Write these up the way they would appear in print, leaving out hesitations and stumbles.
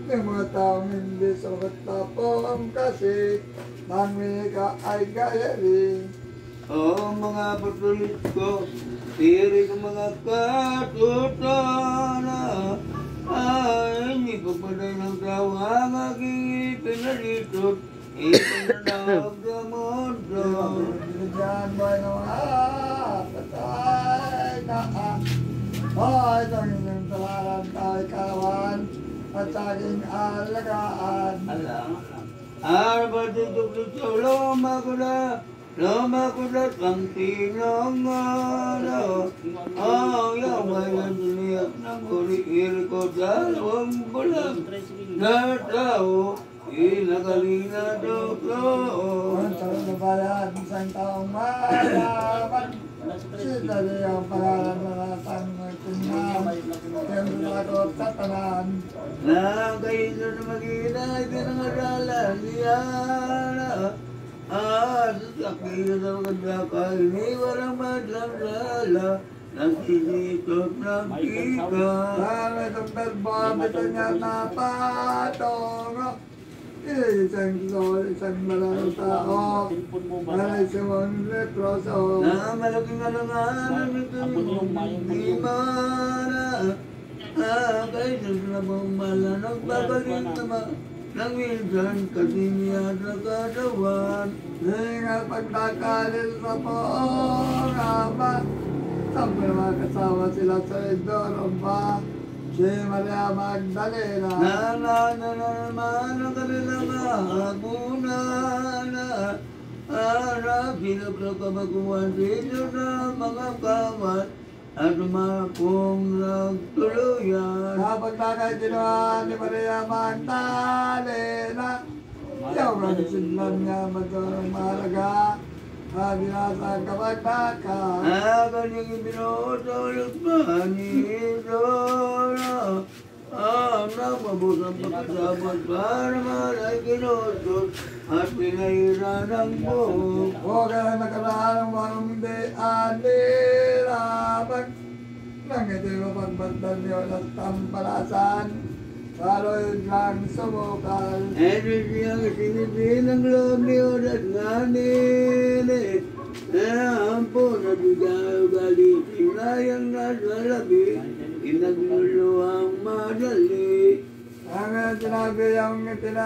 ng mga taong hindi sukat tapong kasi ng wika ay gaya rin. O mga patulis ko, tiri ko mga katutana, ay hindi ko paday ng tao ang aking ipinalitot, ipinanawag sa mundo. Binigyan mo ay ng patay na ay itong inyong talaran tayo kawan at sa aking alagaan. Ano ba dito dito, loma ko na kang tinangalo. Ang yaway ng duniyak ng uri-iri ko dalawang bulan na tao, inagalina doklo. Ang sarang na bayan, isang taong malaman, sila niya ang pangalan na natang tingnan, yung lakot sa tanan. Na kayo na mag-inay, pinangaralan niya na. Sasakihin ang ganda ka, iniwalang madlamdala, nagsisikot ng ika. Lalo itong berbo, ito niya napatong. Isang malang tao, ay isang leproso. Na malaking alanganan ito yung hindi mana. Kahit na bumala, nagbabalik naman. Nang minsan kasi niya sa katawan. Hingal pagkakalil sa poong ama. Sampay mga kasama sila sa Idoromba. Si Maria Magdalena. Na naman ang kanilang hapunan. Pinagkakabaguan dito sa mga kawat. At umapong nagtuluyan. Kapag nakaginawa ni Maria Magdalena, yung kanisinlan niya magdurong mahalaga, binasa kapagdaka. Kanyang ibinutulog pa ni Dora. Nagmabusang pagkasabot para malay kinusot at pinahira ng buhok. Huwag ka na nakaraan ng hindi aliraman. Nang ito yung pagbagdal niyo ng tampalasan, paloy lang sumukal. Ito siyang sinipin ng loob niyo at nganin. Ampo na bigay galit, inayang nasa labi, inagluluwang madali. Ang sinabi ang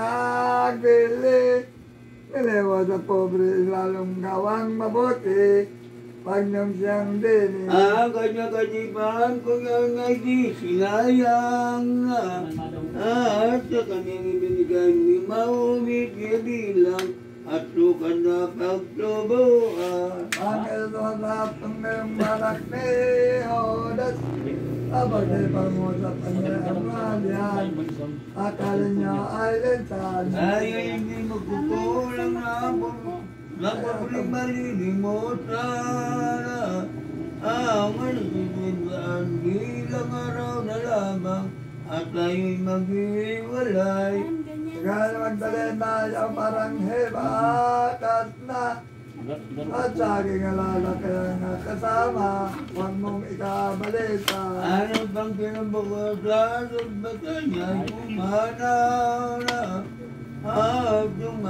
itinagbili, niliwa sa pobre lalong gawang mabuti, pag niyong siyang dini. Kanya-kanipan ko yung ay di sinayang na. At sa kanyang ibinigay ni maumit niya bilang at sukan na pagtubuan. Ang kasunap ng mayong balak ni Odas, abag ay pangusap ang mayang malyan, akala niya ay linsan. Ay hindi magkukulang na ako, nagpapuling malilimutan. Ang alisisintaan bilang araw na lamang, at tayo'y maghiwalay. Kaya Magdalena yung parang hebatas na, at sa aking alala kaya nga kasama, huwag mong ikabalita. Ano bang kinabukasan at bata niya'y pumanaw na? At yung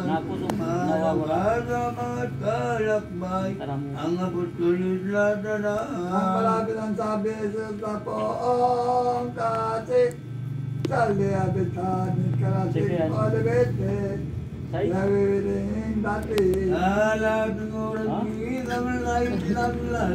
kasama at kalakbay, ang apostolis latanaan. Ang malapit ang sabi sa poong kasi, saldi abitan ni karasik olibete, nawiwiling dati. Alam ng oras bilang lahat ng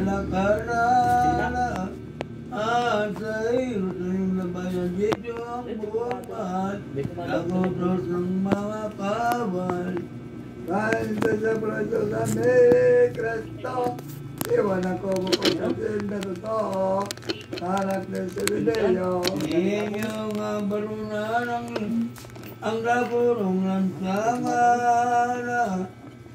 lalakaran. At sa iyo na bayan dito ang buwan, nagutos ng mga kawal. Dahil sa preso sa ni Kristo, iwan ako bukusasin na totoo, anak ni Sebedeo. Inyo nga barunan ang laburong ng sangana.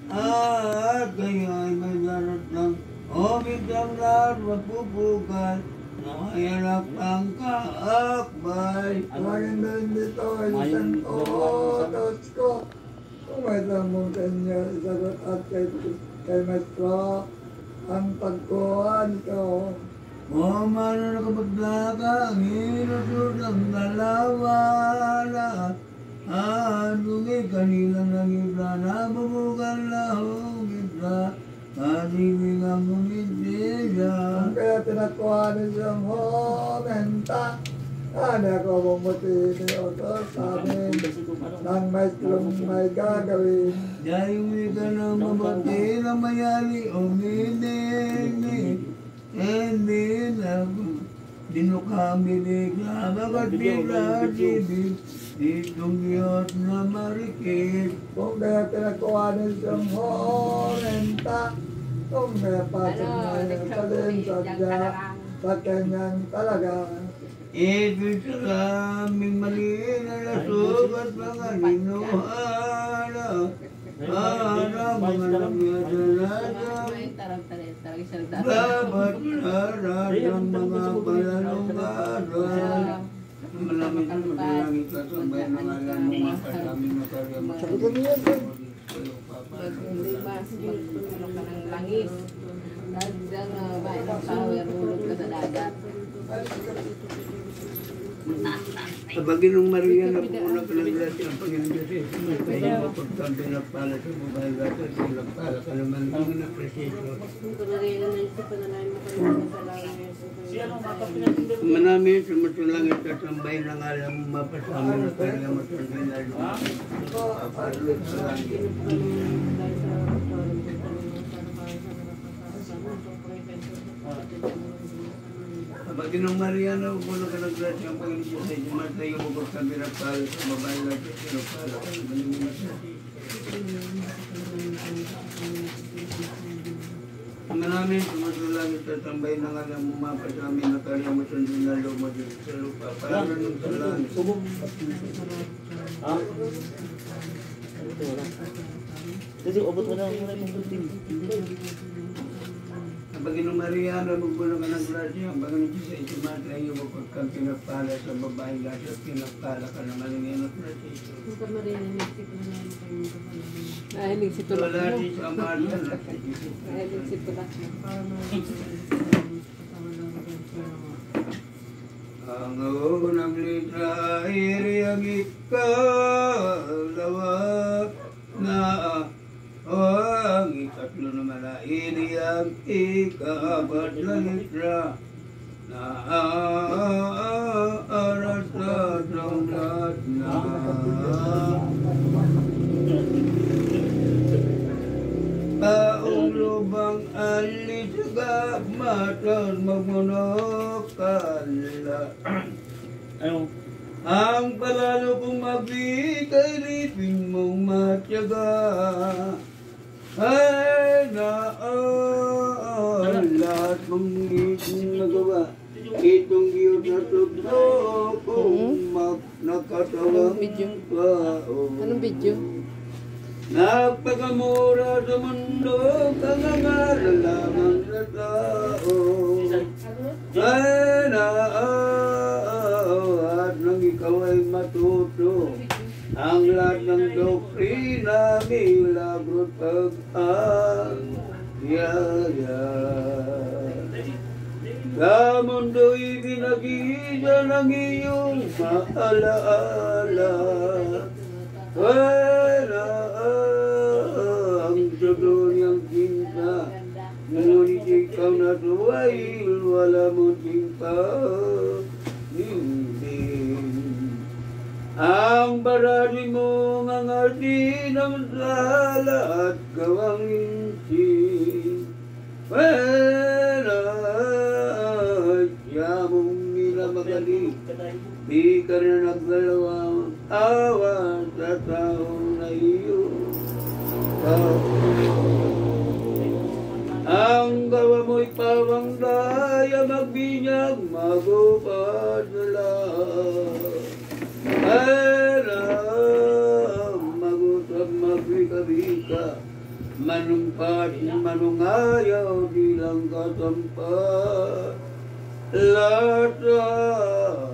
At kayo ay may darat ng obig ang larwa pupukan. Nakayanap ang kaakbay. Laging din dito ay isang otos ko. Kung may tamong sa inyo, isagot at kay Maestro, ang pagkuhan ko. O mana nakapagdaka, ang hinusod ang dalawa na anungi kanilang nangita na bubukan lahong kita kanibig ang kumitiya. Kaya tinakuha ni siyang homenta. Ano ako bumuti ni Otos sa amin ng maestrong may gagawin. Dahil ka ng mabuti na mayali uminig. Hindi na dinukami bigla bagat bigla tibig ditong Diyos na marikit. Kung kaya tinakuha ni siyang homenta. Kung kaya pasok na yun sa din sadya sa kanyang talaga. Ito'y sa aming mali na lasog at mga ninuhala. Para mga nagyasaladang dapat harap ng mga palalungaran. Malamit ang matalangin ka sa bayan ng alam mo makasamin na karya mo. Langis. Dagdag na bahay ng power, ulog ka sa dagat. Sa Baginong Maria na po na kalaglas ng Panginoon Diyos, kayo mapagkampi na pala sa mobile data, silang pala ka naman mga na-presisyon. Manami sa matulangit at sambay ng alam mo mapasama na kaya matulangin na paparlot sa langit. Baginong Maria na puno ka ng grasya ang Panginoon Diyos ay jumata iyo bukod sa pinapala sa babae lahat at pinapala ka ng malimit sa Manami sumasulangit at tambay ng alam mo mapasami na kaya mo sundin na lumadyo sa lupa para nung sa langit. Kasi ubot mo na muna yung butin. Baginong Maria na magpuno ka ng grasya ang Panginoon Diyos ay jumata iyo bukod kang pinapala sa babae lahat at pinapala ka ng malimit na siya. Nahilig si tulak Wala mo. di sa Maria na sa Diyos. Nahilig si tulak mo. Ang unang litra ay riyang ikalawa na ang ikatlo na malaini ang ikapat na litra na aras sa lahat na taong lubang alis ka matas magmunokala. Ano? Ang palalo kong mabigay lipin mong matyaga ay naan lahat mong itong nagawa. Itong Diyos na tugso kung nakatawang tao. Anong video? Nagpakamura sa mundo, kangangaral lamang sa tao. Ay at nang ikaw ay matuto, ang lahat ng doktrina, milagro pag-anyaya. Sa mundo'y binagida ng iyong maalaala. Wala ang sablon niyang cinta, ngunit ikaw na tuwail, wala mo timpa. Ang barali mo ng ardi ng sala at gawang insin. Wala siya mong nilamagaling, di ka na nagdalawang awa sa taong na iyo. Ang gawa mo'y pawang daya, magbinyag, magupad na lahat. Alam, magutag, magbika-bika, manungpat, manungayaw, di lang katampat. Lahat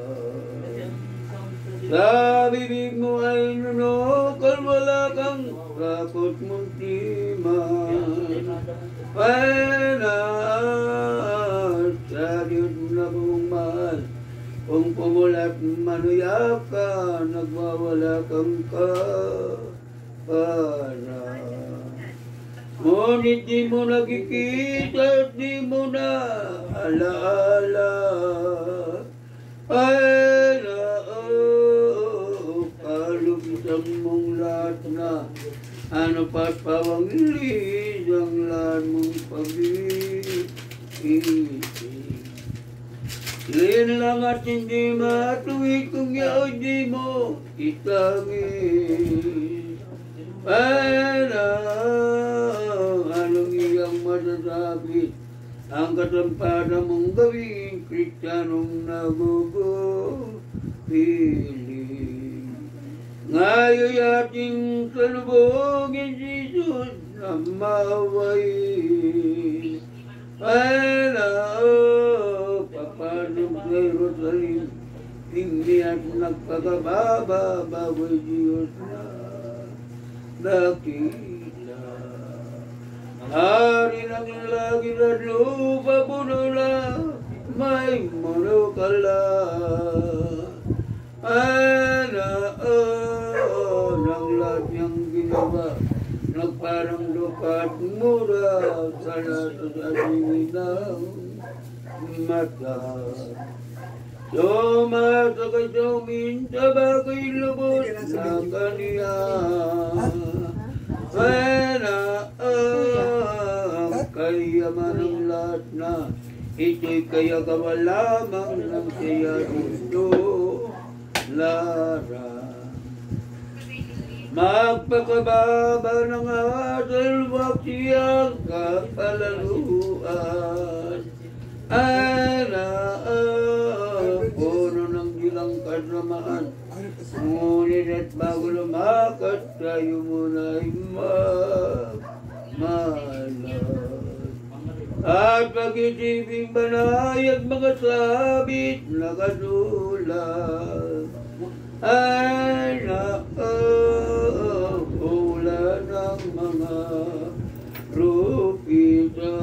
sa bibig mo ay nunokal, wala kang rakot mong timan. Pwena sa sa Diyos na buong mahal. Kung pumulat manuya ka, nagwawala kang para. Ngunit di mo nakikita at di mo na alaala. Ay kalupitan mong lahat na ano pa't pawang ilis ang lahat mong pag-ibig. Lin lang at hindi matuwid kung yaoy di mo itangis. Para anong iyang masasabit ang katampanan mong gawing Kristiyanong nagugupiling. Ngayon ating salubungin Jesus na maway. Para papanong sa Jerusalem, hindi at nagpagababa, baway Diyos na dakila. Hari ng langit at lupa puno na may monokala. Ng lahat niyang ginawa, nagparang lupa at mura sa lahat sa ating mata. Sumasa kay suminta bagay lubos na kaniya. Pera ang kayaman ng lahat na ito'y kaya gawa lamang ng siya dito. Lara magpakababa ng asal, wag siyang kapalaluan. Puno ng gilang kasamaan, ngunit at bago lumakas, tayo muna'y magmalas. At pag-isiping banayag mga sabit na kasulat, ay naahula ng mga rupita.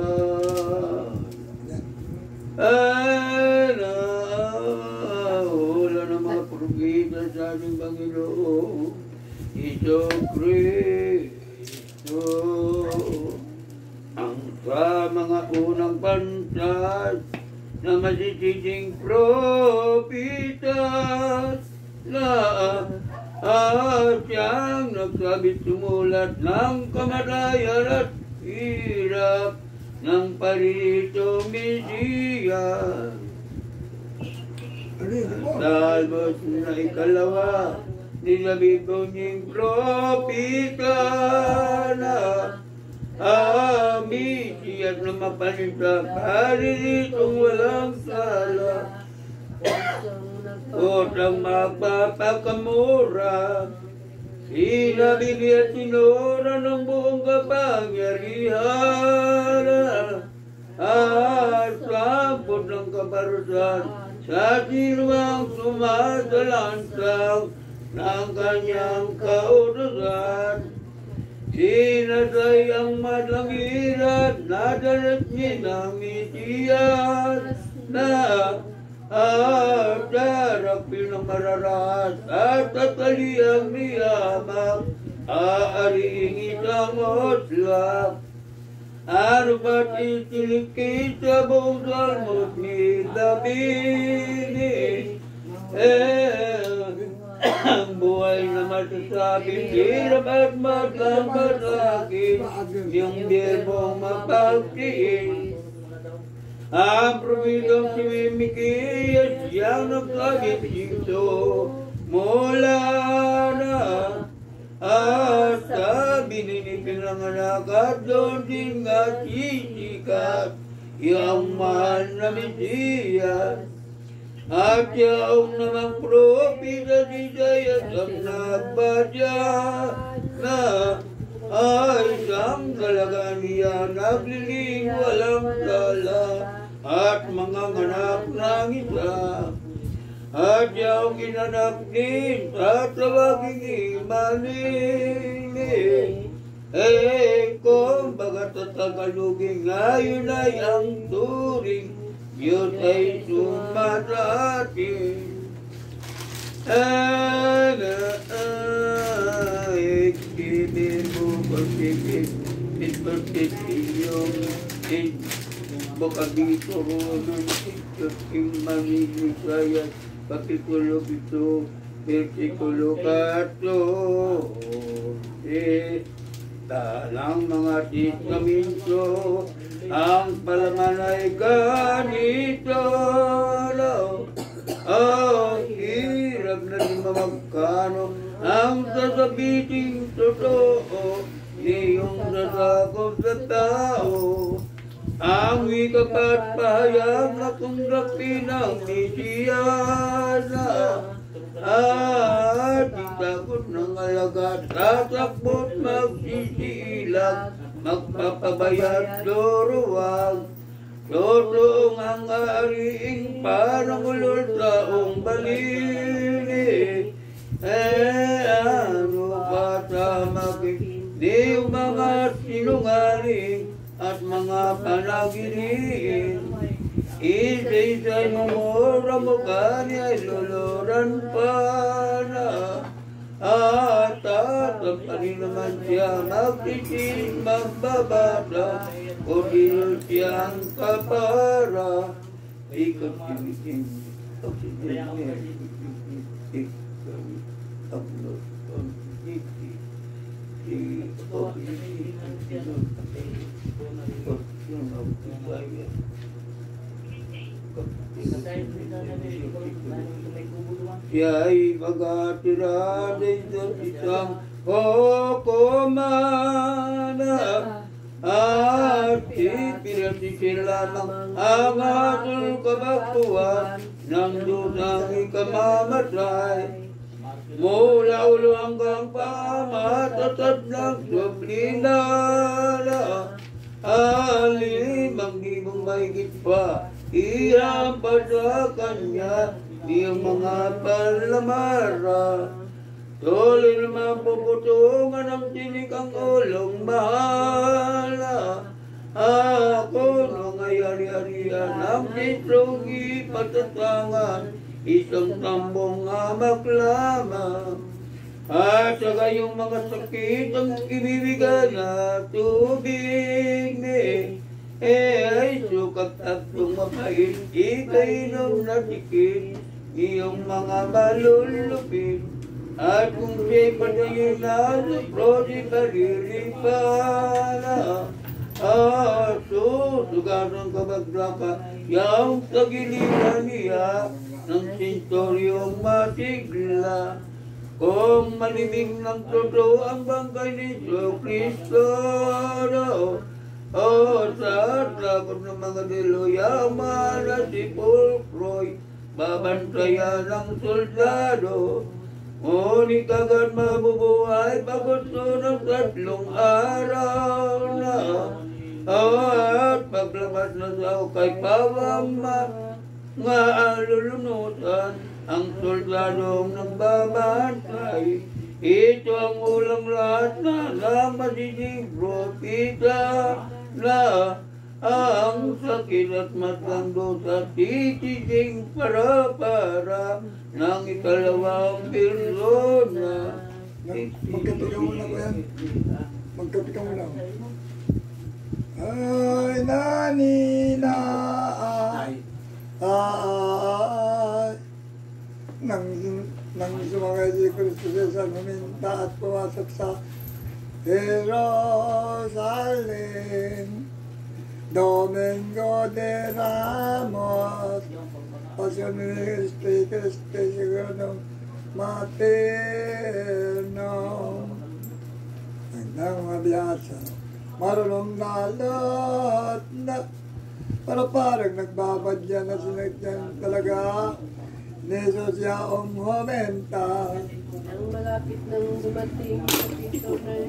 Ay naahula ng mga rupita sa ating Panginoon Iso Kristo. Ang sa mga unang pantas na masisising propitas na siyang nagsabit sumulat ng kamatayan at hirap ng paririto Mesiyas. Salmos na ikalawa, nilabit ko niyang propita na Mesiyas na mapalita pariritong walang sala. Utang magpapakamura, sinabili at sinura ng buong kapangyarihan. At sampot ng kaparusahan sa sinuang sumasalansang ng kanyang kautusan. Sinasay ang malangiran, nadalat niya ng Mesiyas na darapin ng mararas at tataliang niyamak, aariing isang oslap. Ano ba't itilikid sa buong salmos ni David? Ang buhay na masasabing hirap at magkakasakit, yung di mong mapagtiin. Ang promitong si Mikiyas siyang nagsabit dito mula na. At sabi ni pinanganak at doon din nga sisikat yung mahal na Mesiyas. At yung namang propita si Isaias ang nagbadya na ay isang dalaga niya nagliling walang sala at mga nganak ng isa. At yung ginanap din sa tawaging Imanuel. Kung bagat at tagalugin ngayon ay ang turing Diyos ay sumarating. Ikibin mo pagpipit, itpagpit iyong bakabito ronon, itpagpit manilisayat, pakikulo ito, versikulo 14. Talang mga testamentu, ang palaman ay ganito. Hirap na di mamagkano ang sasabiting totoo, niyong nasakop sa tao. Ang wikapat pahayag na kung pinang Mesiyana. Di takot ng alagat, tatakbot magsisilag, magpapabayat doruwag. Totoong ang ariing parang ulol taong balili. Ano pa sa di mga sinungaling at mga panaginip. Isa-isa'y mamura mo kanya luluran pa na. At tapanin naman siya magtitig magbabata, o dino siyang kapara. Ikot sinikin, Siya'y magatira dito isang kukumana at ipinatisil lamang ang atul kabakuan ng dusang ikamamatay. Mula ulo hanggang pamatatad ng sublinala, 5,000 mahigit pa iyang pa sa kanya iyong mga palamara. Tuloy naman puputungan ng tinig ang ulong mahala. Ako nung ayari-arian ang titrugi patatangan, isang tambong amak lamang. At saka yung mga sakit ang ibibigay na tubig ni. Ay sukat at tumapait, ikainom na tikit, iyong mga malulupin. At kung siya'y patayin na sa prodi pariripala, at susugasan kabagraka, yung sa giliran niya ng sentoryong masigla. Kung malimig ng totoo ang bangkay ni Kristo, sa takot ng mga diluyaman na si Pulcroy, babantayan ng soldado. Ngunit agad mabubuhay paggusto ng 3 araw na. At paglabas na sa kay pawama, nga alulunutan ang soldadong nagbabantay. Ito ang ulang lahat na namasinig propita na ang sakit at matando sa titiging para ng ikalawang persona. Magkapigaw mo lang ko yan. Magkapigaw mo lang. Ay, nanina, nang sumangay si Kristo sa huminta at pumasok sa Jerusalem. Domingo de Ramos, Pasyon ni Cristo siguro ng materno. Ang mabiyasa, marunong lalot na, pero parang nagbabadya na sinagyan talaga. Jesus yaong humenta. Ang malapit nang dumating sa pito ng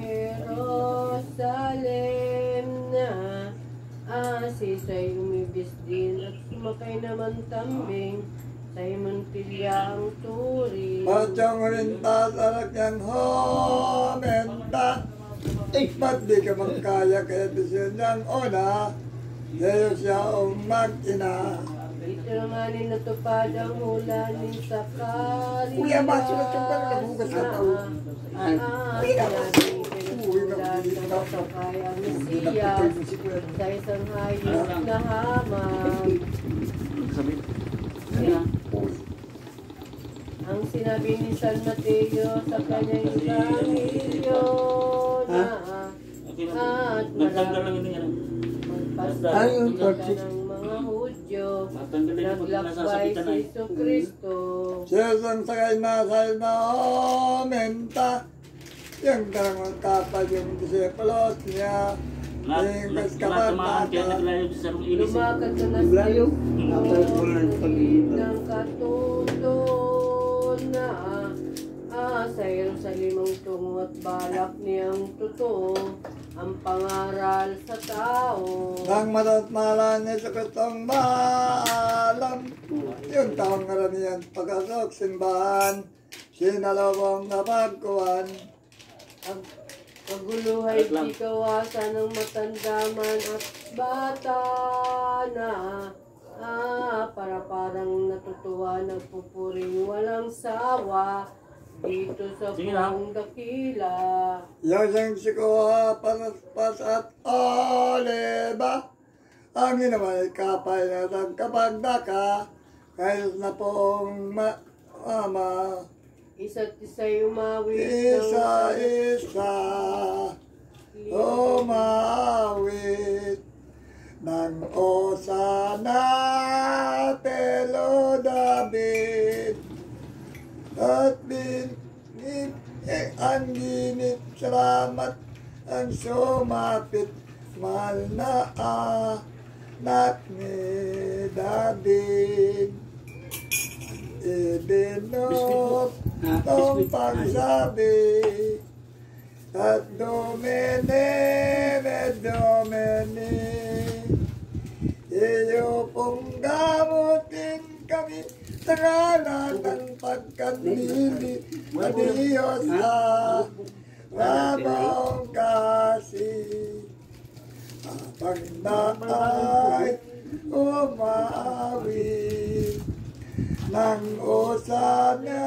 Jerusalem na sisa'y umibis din at sumakay naman tambing sa'y mantilya ang turi. Patyong rinta sa lakyang humenta. Ba't di ka magkaya kaya desisyon niyang una, Jesus yaong mag-ina. Silanganin natupad ang hulanin sa karya. Kuya, masunod yung pala nabugas na tao. Kuya, pinutulan ng masakay ang Mesiyas sa isang hayop na hamang. Sabi. Kaya. Ang sinabi ni San Mateo sa kanyang Ebanghelyo na at Nagtanggal lang yun. magpasalamat ng mga Hudyo, naglakbay si Jesucristo. Siyang sakay na sa menta. Yung darang kapag yung disipulos niya. Yung kaskapan Lumakad ka na sa Layo. Tapos ko lang pag-iitan. ng katuto na sa Jerusalem ang tungo at balak niyang totoo ang pangaral sa tao. Nang matatmalan niya sa Kristong balam. Yung taong karamihan pagkasok simbahan. Sinalawang napagkuhan. Ang kaguluhay di kawasan ng matandaman at bata na para parang natutuwa nagpupuring walang sawa dito sa buong dakila. Yung siyang sikuha paspas at oliba. Ang ginawa ay kapay na ng kapagdaka. Kahit na pong mama. Isa't isa'y umawit Isa-isa umawit ng Osana Telo David at ang ginit salamat ang sumapit mahal na anak ni David ibinop itong pagsabi at Domine iyo pong gamutin kami sa ngalan ng pagkanili na Diyos sa rabong kasi habang naay umawit ng Osana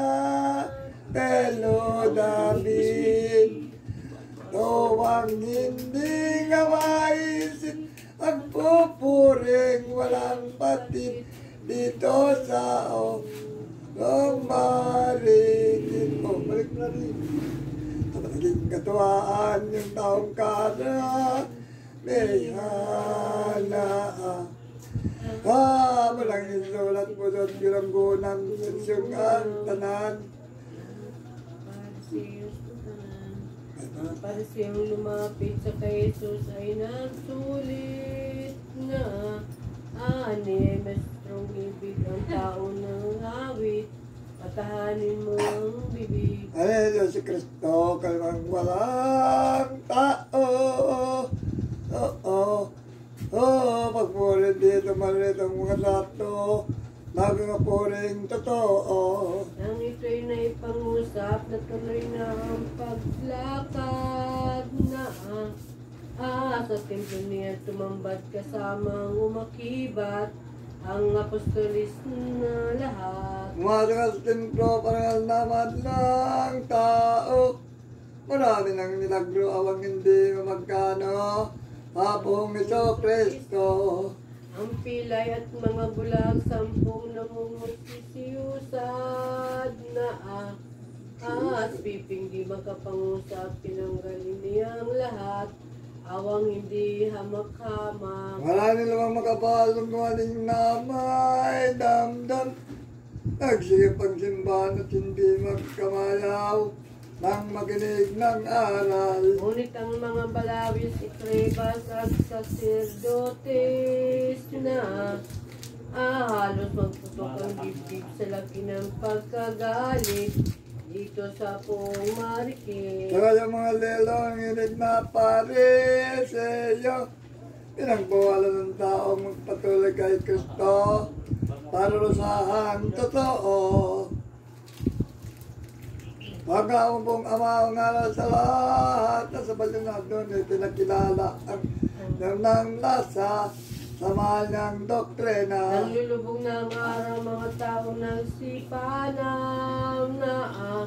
Telo David. Tuwang hindi nga maisip ang pupuring walang patid dito sa kung maringin mo. Balik na rin. At naging katuwaan yung taong kada may hana. Walang isulat mo doon bilanggunan siyang ang tanan. Para siyang lumapit sa kay Jesus ay nagsulit na ani, mastrong ibig ang tao ng awit, patahanin mo ang bibig. Ay, si Kristo, kalmang walang tao. Pagpurin dito malit ang mga sato, nagapuring totoo. Nang ito'y naipangusap na tuloy na ang paglakad na sa templo niya tumambad kasamang umakibat ang apostolis na lahat. Umasok sa templo, parangal naman ng tao. Marami ng milagro, awang hindi magkano. Hapong Iso Kristo. Ang pilay at mga bulag, sampung namumutisiyusad na at piping di makapangusap, tinanggalin niyang lahat, awang hindi hamak-hamak. Marami namang makapalong galing na may damdam. Nagsigip ang simbahan at hindi magkamayaw nang makinig ng aral. Ngunit ang mga balawis, ikribas at sacerdotes na halos magputok ang dibdib sa laki ng pagkagalit dito sa buong marikit. Saka yung mga lelong inid na pariseyo, pinagbawalan ng taong magpatuloy kay Kristo, parurusahan totoo. Baka ang pong ama ang ngalan sa lahat na sa balinag doon ay pinakilala ang ng lasa sa mahal ng doktrina. Nang lulubog ng araw, mga tao nagsipanam na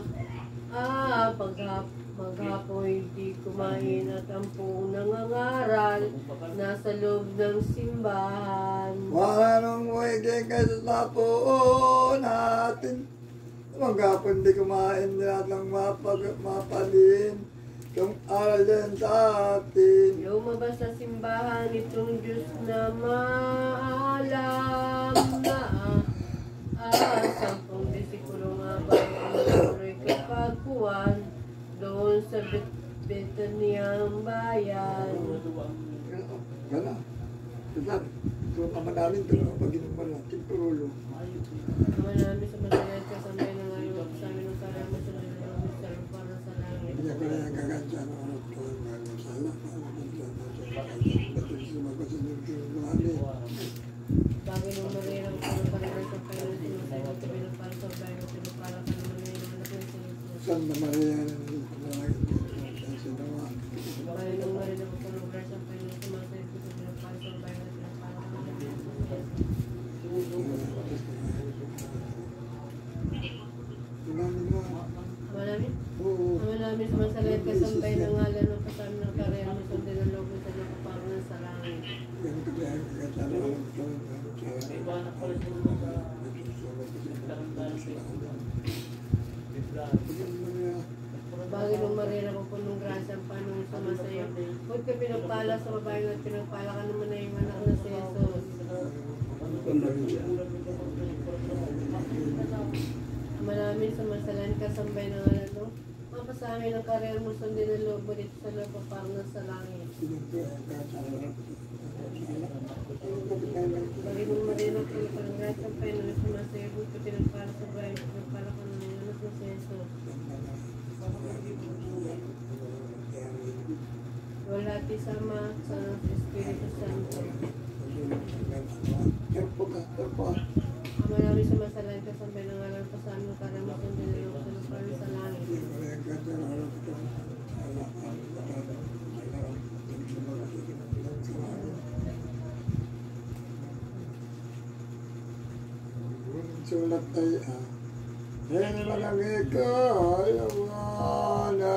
maghapon hindi kumain at ang puong nangangaral nasa loob ng simbahan. Wala nung muhiging kayo sa po natin. Maghapon di kumain nila ng mapalin. Kung aral din sa atin. Lumabas sa simbahan itong Diyos na maalam na sampung disipulo nga ba ay kapagpuan doon sa Betaniang bayan. Gana. Tetap. Ito naman namin ito. Pag-inom mo lang. Timpurulo. Naman namin sa masayang kasambay ng ngayon sa amin ng karama sa nalilawin sa lupa na sa langit. Hindi ko na yung kagansya ng harap ko. Masala. Batul sumagot sa nilong Bagay ng marina ko ng parinan sa kayo sinusagot kami ng para sa bayan at para ka naman ngayon ang anak ng Jesus. San Maria Bagay ng marina ko ng lugar sa kayo sumasagot kami ng para sa bayan at para ka naman ngayon ang anak ng Jesus. Malami? Malami sa masalayat kasambay ng ngalan ng kasama ng karya mo sundin ng logo sa nakaparang sa langit. Bagay ng marina ko punong grasya ang panong sumasayo. Huwag ka pinagpala sa babae at pinagpala ka naman na yung anak na si Jesus. Malamin sa masalan kasambay ng ngalan no? Mapasamin ang karya mo sundin ng logo dito sa nakaparang sa langit. Bagay ng marina ko punong grasya ang panong sumasayo. Huwag ka pinagpala sa babae at pinagpala ka naman yung anak na si Jesus. Wala ti sama sa Espiritu Santo. Ang marami sa masalan kasambay ng alam pasan mo para masundin ng sa lupa sa langit. Sulat ay yan lang ikaw na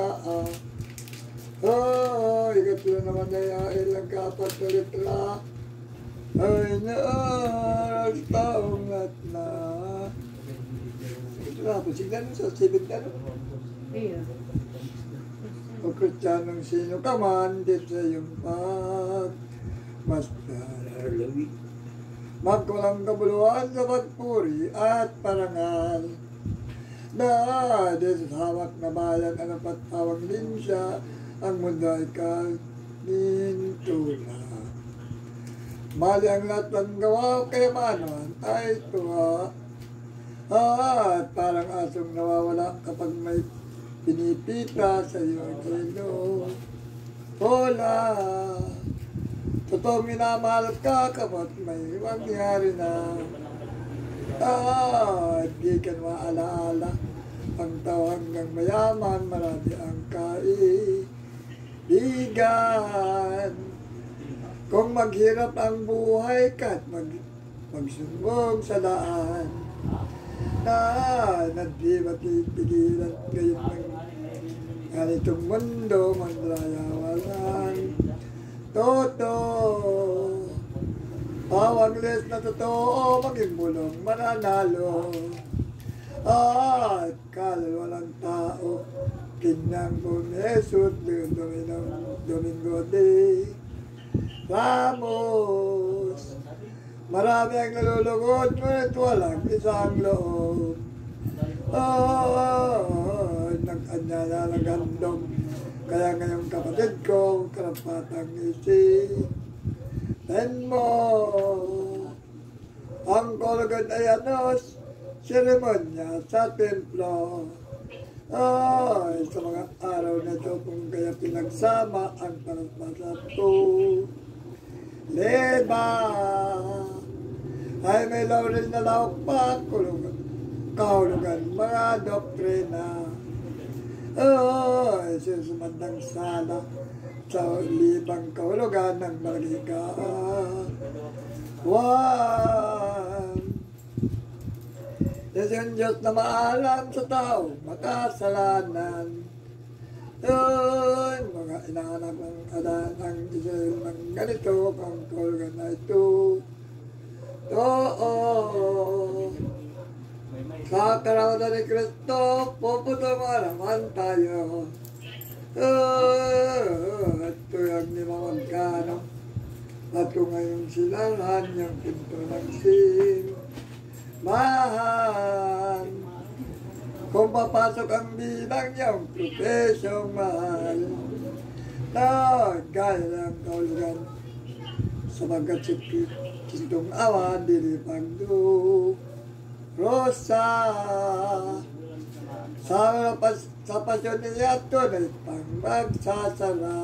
ikatlo naman na ilang kapat na litra ay naaras taong at na ito na po siglan sa sibig na Iya. o Kristyanong sino ka man di sa iyong magkulang kabuluhan sa pagpuri at parangal na di sa hawak na bayan ang napatawag din siya ang mundo ay kanintula. Mali ang lahat ng gawa kay manuan ay tuwa at parang asong nawawala kapag may pinipita sa iyong sino. Hola! Totoo minamahal ka kapag may mangyari na di ka maalaala ang tao hanggang mayaman marami ang kaibigan. Kung maghirap ang buhay ka at magsumbong sa daan na di matipigilan ngayon ng ganitong mundo mandrayawalan. Totoo, pawaglis na totoo, maging bulong mananalo. At kaluluwa ng tao, kinyang bumisot, Domingo de Ramos. Marami ang nalulugod, ngunit walang isang loob. Nag-anyaya ng gandong. Kaya ngayong kapatid ko, karapatang isipin mo. Ang kologod ay seremonya sa templo. Sa mga araw na ito, kung kaya pinagsama ang parapasato. Leba ay may laurel na lawak pa, kahulugan mga doktrina. Susumandang sala sa libang kahulugan ng margikaan. Diyos yung Diyos na maalam sa tao, makasalanan. Yun, mga inaanak ng adan ng Israel ng ganito, ang kahulugan na ito. Sa karawatan ni Kristo, puputungan naman tayo. Ito yung nimamagkano. At kung ngayong silaran yung pinto ng simbahan, kung papasok ang bilang yung propesyong mahal, na gaya ng kahulugan sa mga sitong awan, dilipagdo, Rosa, sa pasyon niya tunay pang magsasara.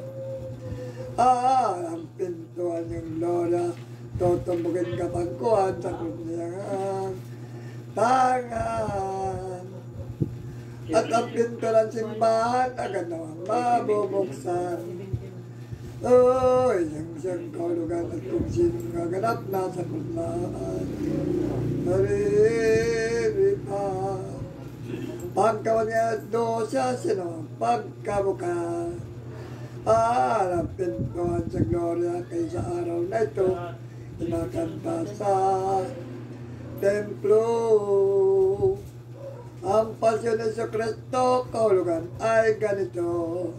Ang pintuan yung Lola, tutumugin ka pagkuhan sa kunyang tangan. At ang pinto ng simbahan, agad naman mabubuksan. Yung siyang kahulugan at kung sinong gaganap nasa kunlaan. Nariripa. Pagkawan nga dosya, sino pagkabuka. Ang pintuan sa gloria kaysa araw na ito, kinakanta sa templo. Ang pasyon ng Kristo, kahulugan ay ganito.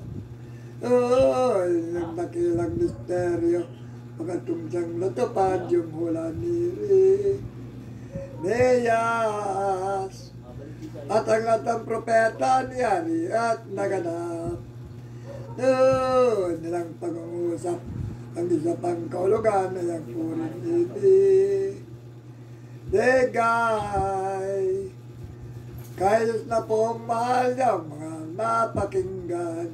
Yung nakilang misteryo, pagkatong siyang natupad yung hula ni Neyas. At ang lahat ng propeta niyari at naganap. Nilang pag-uusap ang isa pang kahulugan na yung purin ibig. Degay, kayos na pong mahal yung mga napakinggan.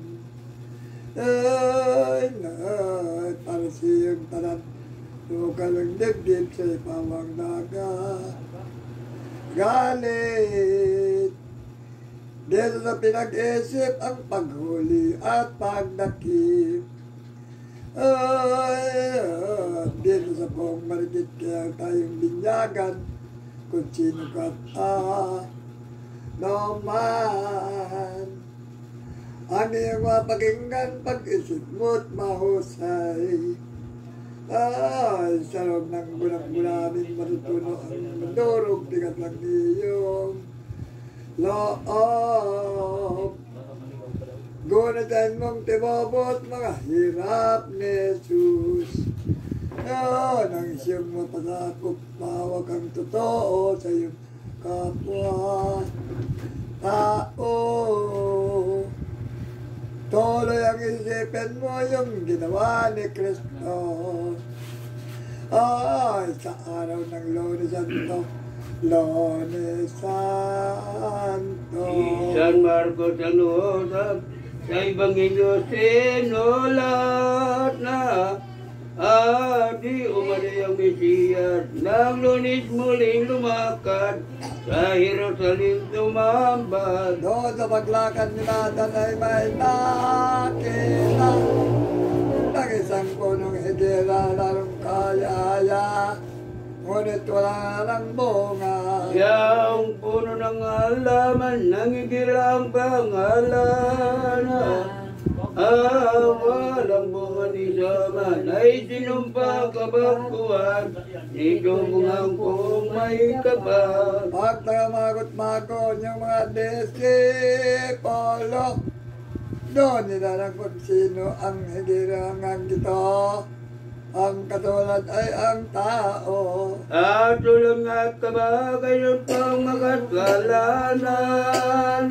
Para siyang tanan, tukal ang dibdib sa ipawang dagat. Galit, dito sa pinag-isip ang paghuli at pagdakip. Dito sa pong marikit kaya tayong binyagan kung sino ka't naman. Ang iyong mapakinggan pag-isip mo't mahusay. Sa loob ng bulang-bulamin matutuno ang mandurog tigat lang iyong loob. Gunadan mong tibabot mga hirap ni Jesus. Nang siyang mapasakop, mawag ang totoo sa iyong kapwa tao. Tuloy ang isipin mo yung ginawa ni Kristo. Sa araw ng Lunes Santo, Lunes Santo. San Marcos ang usap sa Ebanghelyo sinulat na di umali ang Mesiyas ng Lunes muling lumakad sa Jerusalem tumambad. Doon sa paglakad nila ay may nakita ng isang punong higila lalong kaya-aya, ngunit wala ng bunga. Yung puno ng halaman ng higila ang pangalan. Walang bunga ni Saman ay sinumpa kabagkuhan ni Dumungang kung may kapal. Pagtamagot-magot yung mga disipolo, doon nilalang kung sino ang higirangan gito. Ang katulad ay ang tao. At tulong at kabagay ng pangmakasalanan.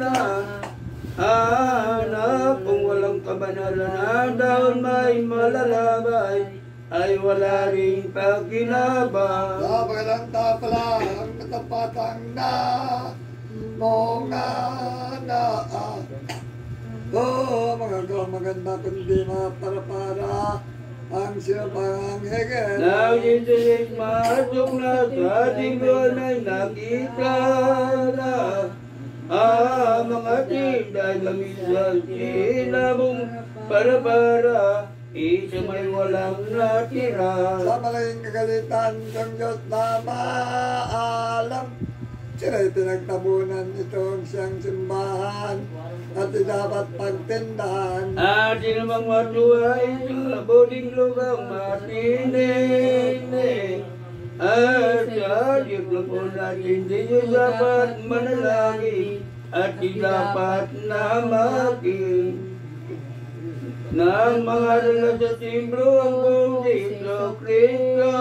Kung walang kabanalan na daon may malalabay, ay wala rin pakinabang. Sa pagkalanta pala ang katapatang na mga naan. Mga maganda kundi para ang sinapang hegel. Now Jesus masok na sa ating buwan ay nakita na. mga tinday lamisan sinabong para isa may walang natira. Sa malaking kagalitan ng Diyos na maalam, sila'y pinagtabunan itong siyang simbahan at di dapat pagtindahan. At sinumang matuay sa boding lugang matinene. At sa Diyos na po natin, di nyo dapat manalangin at di dapat namakin. Nang mga dala sa timbro ang buong Dito Kristo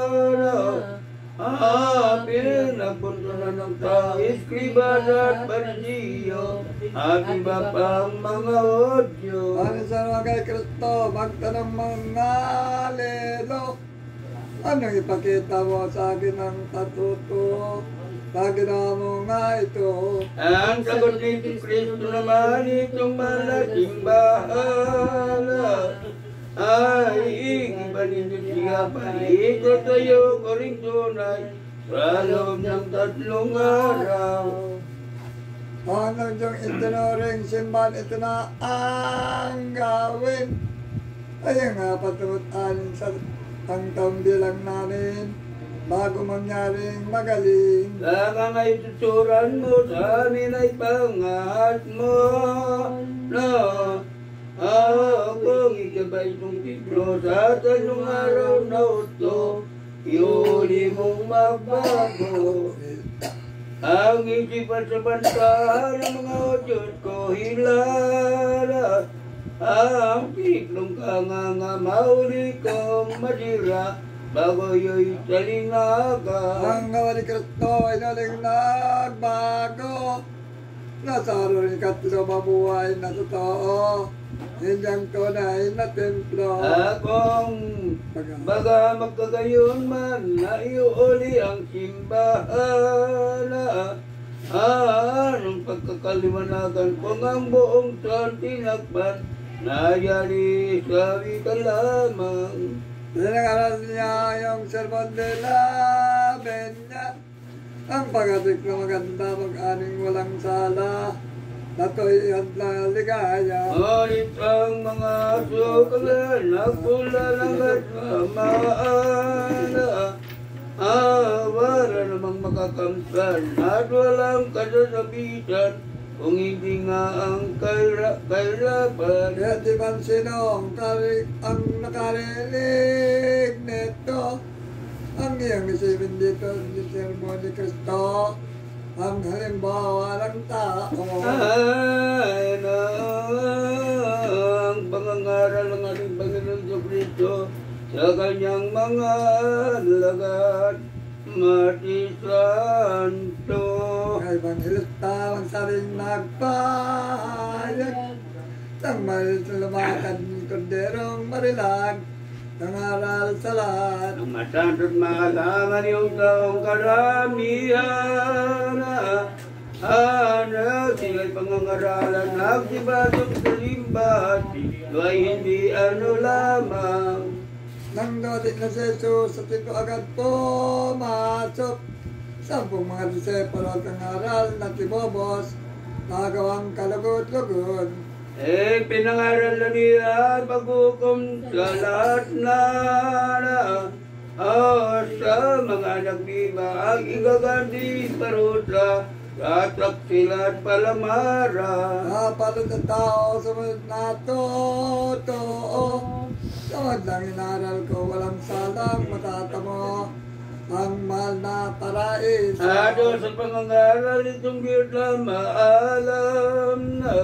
pinagpunto na ng tao, Eskribas at Parisiyo at iba pang mga odyo. Ano sa mga kay Kristo, magtanong mga lelo, anong ipakita mo sa akin ang katuto? Sa ginawa mo nga ito. Ang sagot ni Kristo naman itong malaking bahala ay iba ninyo siya palikot tayo ko rin tunay sa loob ng 3 araw. Ano yung itinuring simbahan, ito na ang gawin. Ayun nga, patunod-anin sa tangtang bilang namin bago mangyaring magaling. Saka nga'y tuturan mo sa amin ay pangat mo na kung ikabay mong titlo sa 3 araw na ito, iuli mong magbago. Ang isipan sa bansa ng mga Diyos ko hilala, ang tiklong kanganga mauli kong madira, bago yo'y salinaga. Ang gawa ni Kristo ay naling nagbago. Nasa rin katlo mabuhay na totoo. Hindi ang tunay na templo. Akong baga magkagayon man na iuli ang simbahan. Anong pagkakaliwanagan kung ang buong san tinakpan, nayari sa wika lamang. Pinag-aral niya yung sermon de la Benya. Ang pag-atik na maganda, mag-aning walang sala, nato'y na ligaya. Ngunit ang mga sukalan, nagpula ng kasamaan. Wala namang makakamtan at walang kasasabitan kung hindi nga ang kahirapan. Kaya di man sino ang nakarinig nito, ang iyong isipin dito sa sermon ni Kristo, ang halimbawa ng tao. Ay ang pangangaral ng ating Panginoon Jesucristo sa kanyang mga lagad, Mati Santo. Kay Evangelista ang saring nagpahayag, ng lumakad ng kunderong marilag, nangaral sa lahat. Ang masanto't malaman yung taong karamihan, sila'y pangangaralan, nagsibasok sa simbahan, ay hindi ano lamang. Nang dating na si Jesus, sa tito agad pumasok. 10 mga disipolo at nangaral na timobos, nagawang kalugod-lugod. Pinangaral na niya paghukom sa lahat na sa mga nagbibag, igaganti parusa, tatak sila at palamara. Napalod ang tao, sumunod na totoo. Tawad lang inaral ko, walang salang matatamo ang mahal na parais. Ado sa pangangaral itong biyot maalam na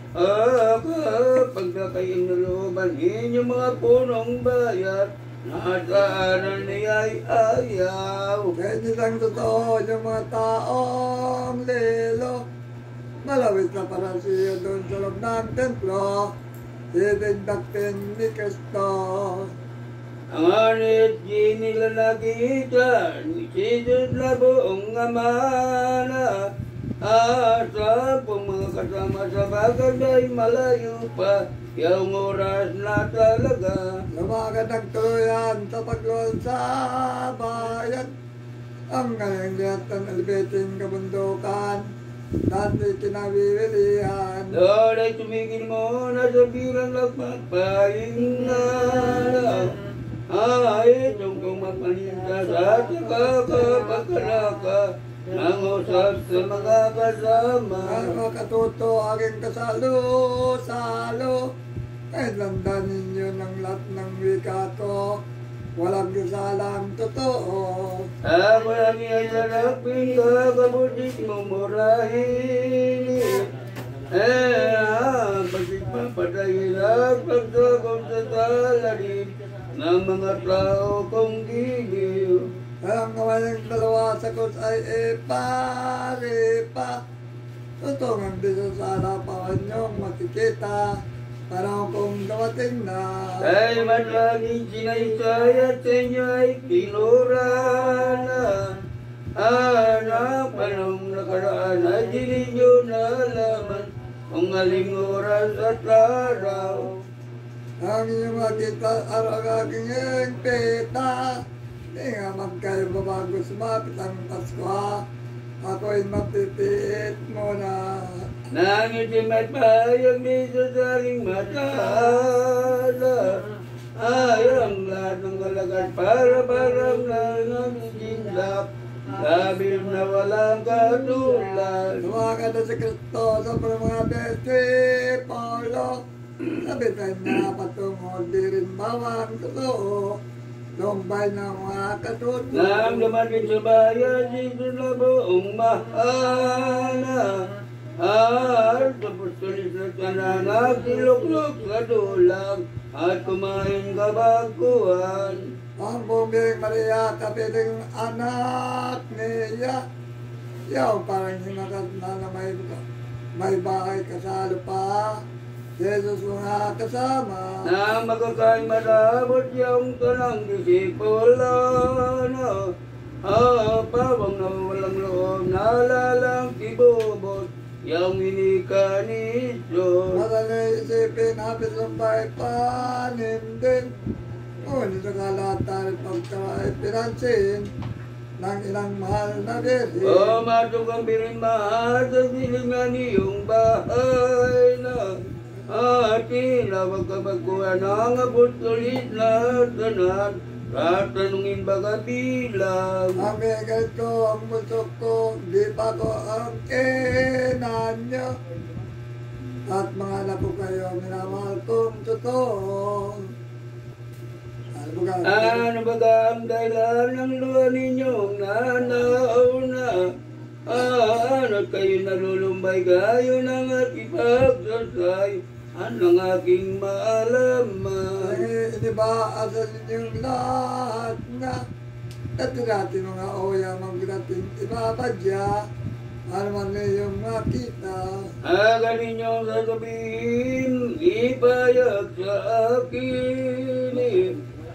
kapag na kayong nalooban inyong mga punong bayat, nasaanan niya'y ayaw. Kaya hindi lang totoo yung mga taong lelo. Malawit na parasiyo doon sa loob ng templo. Idindaktin ni Kristo. Ang anit di nila nakita, ni Jesus na buong amana. Sa mga kasama sa bagay ay malayo pa, yung oras na talaga. Lumakad ang tuluyan sa paglol sa bayan. Ang kanyang lihat ng alibiting kabundukan, dati kinabibilihan. Lord, ay tumigil mo na sa birang nagpapahinga. Ay, tungkong mapaninda sa kakapagkalaka nang usap sa mga kasama. Ang katuto aking kasalo-salo, kahit landan ninyo ng lahat ng wika ko, walang kasalang totoo. Ako lang iasarapin ka, kabutit mo murahin. Pagsit papatayin ang pagsakot sa talarin ng mga tao kong giliw. Ang kawalang dalawa sa kus ay pare-pa. Tutungan din sa harapan niyong makikita, parang kung dumating na. Ay matlaging sinaysay at sa inyo ay tinura na. Anak, panong nakaraan ay di ninyo nalaman kung aling oras at araw. Ang inyong makita araw aking peta, di nga magkayo babago sumapit ang Pasko. Ako'y mapipit mo na. Nangitim at payag di sa saling matala. Ay ang lahat ng kalagat para parang nangangisilap. Labil na walang katulad. Tumakan na si Kristo sa mga besti, Paulo. Sabitan niya patungod di rin bawang totoo. Lumbay ng mga katuto. Nang dumating sa bayan, dito na buong mahala. At tapos tulis na kananak, siluklok sa dulang, at kumain kabakuhan. Ang bumbing Maria, kapiling anak niya. Yaw parang hinakat na may bahay kasalo pa. Jesus mga kasama. Nang magkakain marabot yung tanang disipulo, no? Pawang na walang loob, nalalang tibubot, yung inika ni Diyos. Madali isipin, hapit lumbay panim din. Ngunit sa kalatan pagkaray pinansin ng ilang mahal na besi. Matok ang birimahal sa silingan niyong bahay na. Tinawag ka magkuha ng apostolis na tanan, tatanungin baga bilang. Ang bigay ko, ang busok ko, di pa ko ang kinanyo. At mga anak ko kayo, minamahal kong totoo. Ano baga ang dahilan ng luha ninyong nanauna? Ano't kayo nalulumbay kayo ng aking pagsasay? Anong aking maalaman? Ay, di ba, asal ninyong lahat na dati mga oya, magdating ibabadya, ano man na yung makita. Galing niyong sasabihin, ipayag sa akin.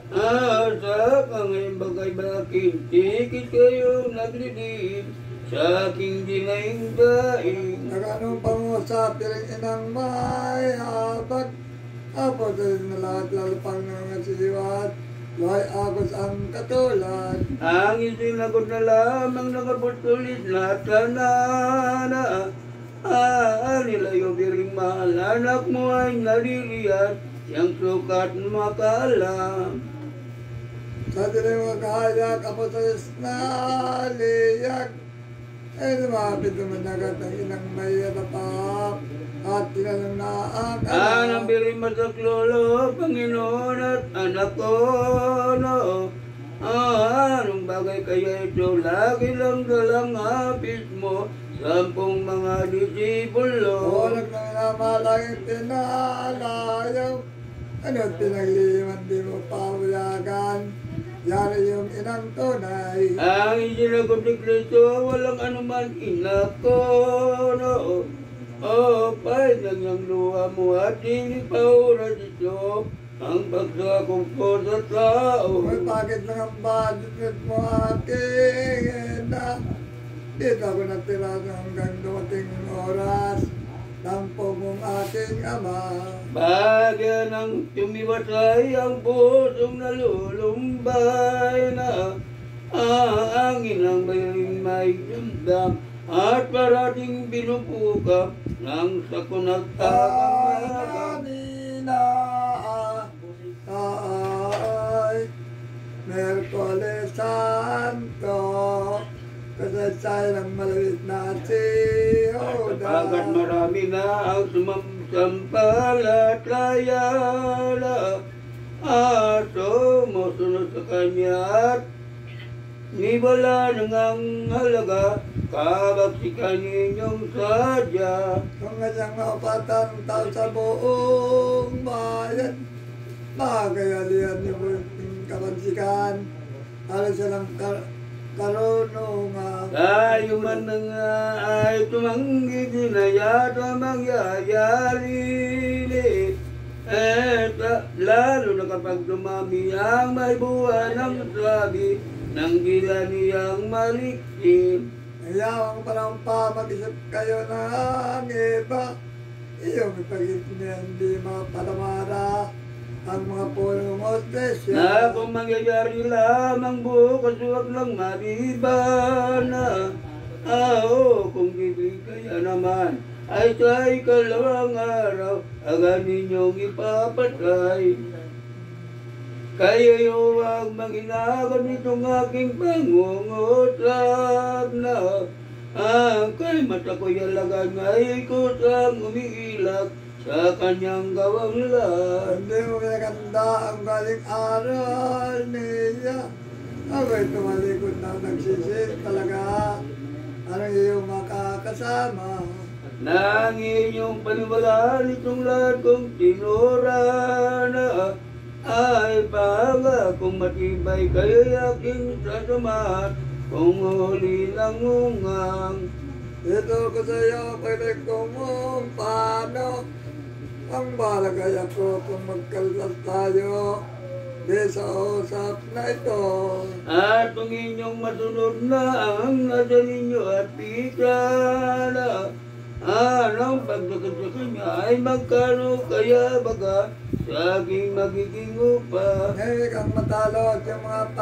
Sa kangayong bagay bakit, tikit kayong naglilib sa aking dinaing-daing. Naganong pangusap, piling inang may habag. Apo din na lahat lalapang ng siwat. Loy agos ang katulad. Ang isinagot na lamang nakaputulis na tanana. Nila yung piling mahal, anak mo ay naliliyan, siyang sukat makalam. Sa dilim maghayak, apo sa na liyag. Ay lumapit naman agad ang inang may atapap. At tinanong na ang Anang biring masaklolo, Panginoon at anak ko, no? Anong bagay kaya ito? Lagi lang dalang hapis mo, 10 mga disipulo. Olag na minamalangin pinalayaw. Ano't pinagliman di mo pawiyagan. Yari yung inang tunay. Ang isinagot ni Kristo, walang anuman inako, no? Pay ng luha mo at hindi pa oras ito ang pagsakop ko sa tao. May bakit lang ang budget mo aking ina. Dito ako natira hanggang dumating oras ng pumong aking ama. Bagya nang tumiwasay ang pusong nalulumbay na ang inang may damdam at parating binubukap ng sakunat tagang kanina ay Merkoles Santo, kasaysay ng malawit na si Pagkat Judas. marami na ang sumampalataya at sumusunod sa kanya at niwala nang ang halaga kabaksikan ninyong sadya. Kung kanyang napatan tao sa buong bayan, makakayalihan niyo yung kapansikan, alam silang karunungan. Tayo man na nga ay tumanggi din na yata mangyayari. Lalo na kapag dumami ang may buwan ng sabi ng gila niyang maliksin. Ngayawang parang pa mag-isip kayo ng iba, iyong ipagit niya hindi mapalamara ang mga punong hostesya. Na kung mangyayari lamang bukas huwag lang maribana. Kung bibig kaya naman ay sa ikalawang araw agad ninyong ipapatay. Kayo huwag manghinagan nitong aking pangungutap na kay mata ko'y alagan ngay kusang umiilag sa kanyang gawang lahat. Hindi mo pinaganda ang galing aral niya. Ako'y tumalikod na nagsisit talaga. Anong iyong makakasama? Nang inyong paniwalaan itong lahat kong tinura na ay pangakong matibay kayo'y aking sasamahan kung huli ng ungang. Ito ko sa iyo, pwede kong paano ang balagay ako kung magkalsas tayo di sa usap na ito. At kung inyong masunod na ang nasa ninyo at pitala, anong pagdagat sa kanya ay magkano kaya baga sa aking magiging upa. Ngayon kang matalo at yung mga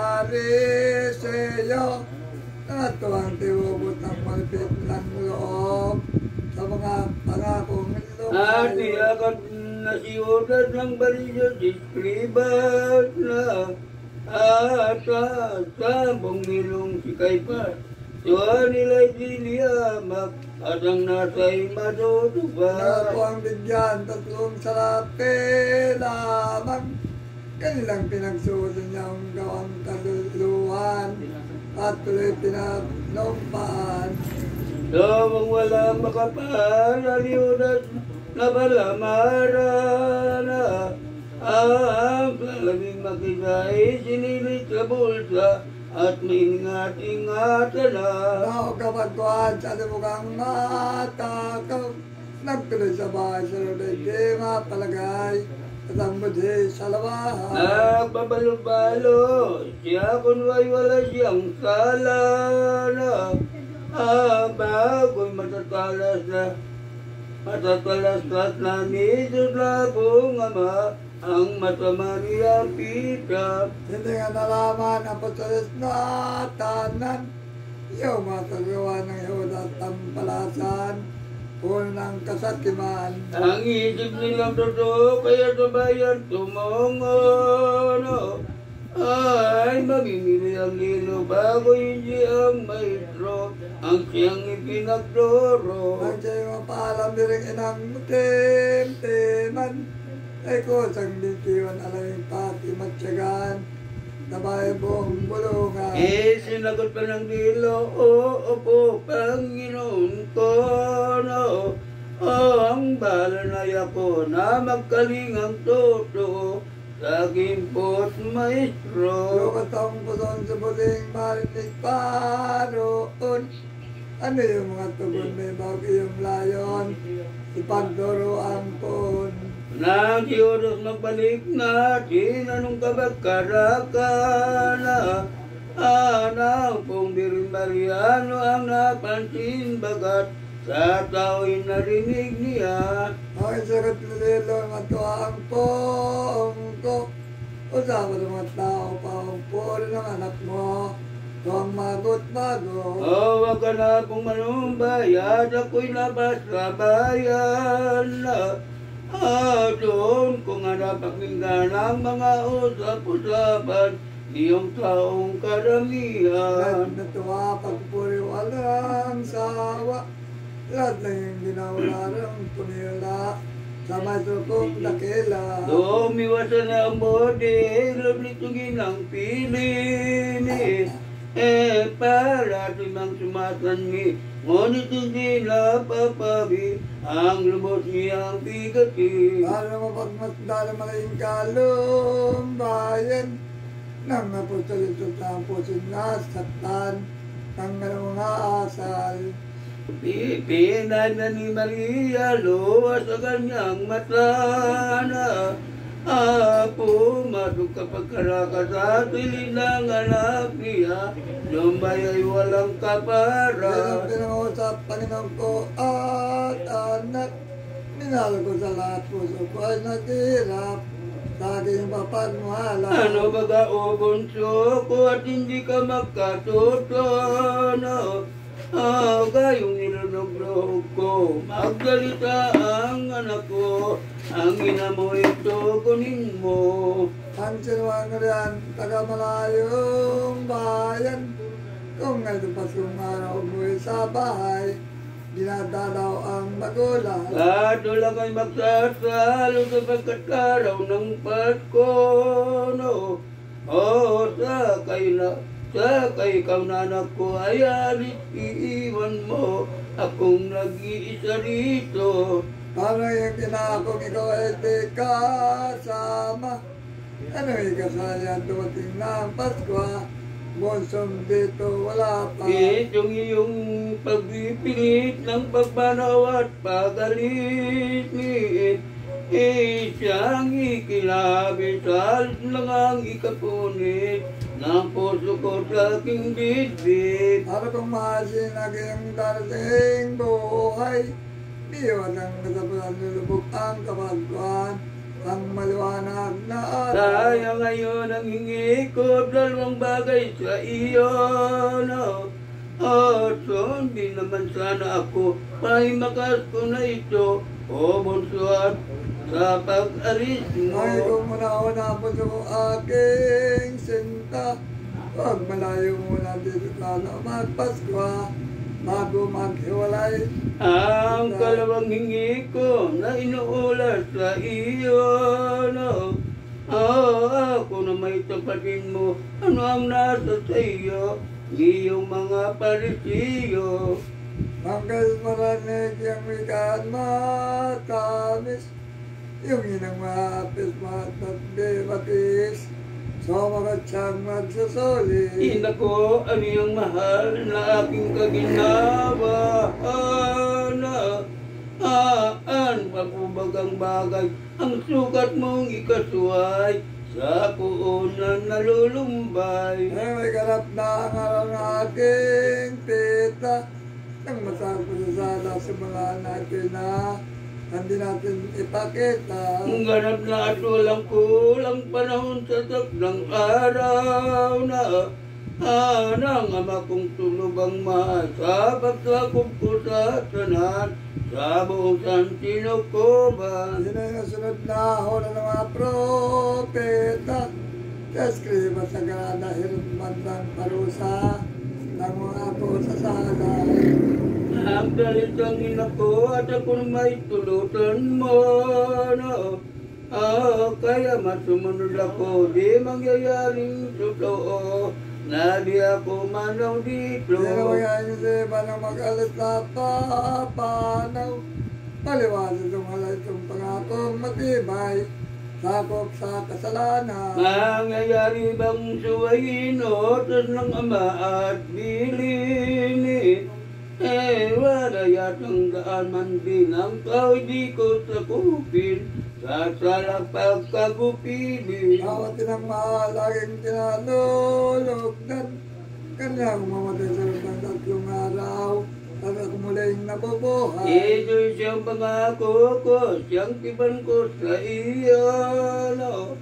pariseyo na tuwang tiwubot ng malipit ng loob sa mga pangakong At lumayo. iyakat na si Judas ng Barisyo, si Escribas na at sa bumilong si Caiphas. Tuwa nila'y diliyamak at ang nasa'y Na matutupad. ang bigyan, tatlong salapi lamang. Kanilang pinagsuso niyang gawang kaluluhan at tuloy pinagnumpaan. So, kung walang makapal na Judas na palamara na ang salaming makisay sinilit sa bulsa at maingat-ingatan na. Nakakapagkuhan sa limugang matakaw. Nagtuloy sa bahay sa Roday, di mapalagay. At ang budhi sa labahan. Nagpabalo-balo siya kung wala siyang sala na bago'y matatalas na nito na kung ama ang masama niyang pita. Hindi nga nalaman ang patulis na tanan. Yung matagawa ng Yehuda at tampalasan. Puno ng kasakiman. Ang isip nilang totoo kaya sa bayan tumongo ay mamimili ang lilo bago hindi ang maestro ang siyang ipinagdoro. Ang siya'y mapaalam din rin inang tim-timan. Ay kusang bitiwan alaming pati matyagan. Nabay buong bulungan. Sinagot pa ng dilo, opo, Panginoon ko, ang balanay ako na magkalingang totoo sa aking pot maestro. Lukatang puson sa buling marinig paroon. Ano yung mga tugon may bagyong layon? Ipagdoro ang pon. Nang si Judas magbalik na, tinanong kabagkaraka na anang pong Mariano ang napansin bagat sa tao'y narinig niya. Ang sagot nililo matuwa ang pong ko. Usama ng mga tao pa ang puro ng anak mo. kung magot bago. Huwag ka na pong manumbay at ako'y labas sa bayan na doon kung hanap pakinggan ang mga usap-usapan iyong taong karamihan. Lahat natuwa pagpuri walang sawa. Lahat na yung ginawalarang punila sa masukong dakila. Lumiwasan na ang modelo nitong ginang pilini. Para timang sumatangi, ngunit hindi napapabi ang lubos niyang bigati. Para mapagmasdala malaking kalumbayan nang naputulitot na ang pusin nasaktan ng mga asal. Pinay na ni Maria luwas sa kanyang mata na pumasok kapag karakas sa silid ng anak niya, lumbay ay walang Yan ang kapara. pinangusap Panginoon ko at anak. Minahal ko sa lahat, puso ko ay naghihirap sa aking papagmahal. Ano baga o bunso ko at hindi ka makatutono? Gayong nilunog ko, magdalita ang anak ko, ang ina mo ito kunin mo. Ang sinuwang riyan, taga malayong bayan. Kung ngayon Paskong araw umuwi sa bahay, dinadalaw ang magulang. Lato lang ay magsasalo sa pagkataraw ng Pasko, no? Sakay ikaw na anak ko, ay alit iiwan mo, akong nag-iisa rito. Parang yung kinakong ikaw ay di kasama. Ano ikasayan dumating na ang Pasko? Bonsong dito wala pa. Itong iyong pagpipilit ng pagmanaw at pagalit ni siyang ikilabit at lang ang ikapunit ng puso ko sa aking bibig. Para kung masin naging darating buhay, diwan ang katapusan nilubog ang kapagkuhan, ang maliwanag na araw. Kaya ngayon ang hingi ko, dalawang bagay sa iyo, no? So hindi naman sana ako mahimakas ko na ito, o bunso at sa pag-aris mo. Ay kung muna-una po sa aking sinta, huwag malayo muna dito ka na magpaskwa, bago maghiwalay. Ang kalawang hingi ko na inuulat sa iyo, no? Ako na may tapatin mo, ano ang nasa sa iyo, iyong mga parisiyo. Hanggang marinig yung wikaan matamis, yung inang maapis matatbi batis, so magat siyang magsusuli. Ina ko, ano yung mahal na aking kaginawa? Pagbubagang bagay, ang sukat mong ikasuway, sa kuunan nalulumbay. Ay may ganap na ang araw ng aking tita, nang masal ko sa sala simula natin na hindi natin ipakita. Ang ganap na at walang kulang panahon sa takdang araw na nang ama kong tulubang masabag sa ko sa tanan sa buong Santinucoban. Sino yung nasunod na hula ng mga propeta, eskriba sa grada hirumandang parusa ng mga ako sa sala. Ang dalitang ina ko at ako may tulutan mo, no? Kaya masumunod ako, di mangyayaring totoo, na di ako manaw dito. Pero yan yung siba ng mag-alit na papanaw, paliwanag tumalay itong pangakong matibay, sakop sa kasalanan. Mangyayari bang suwayin otos ng ama at bilini? Wala yatang daan man din ang tao di ko sakupin sa sarap pagkagupili. Bawat tinang mahal, laging tinalulugdan. Kanyang mamatay sa loob ng 3 araw, at ako muling nabubuhay. Ito'y siyang pangako ko, siyang tipan ko sa iyo, no?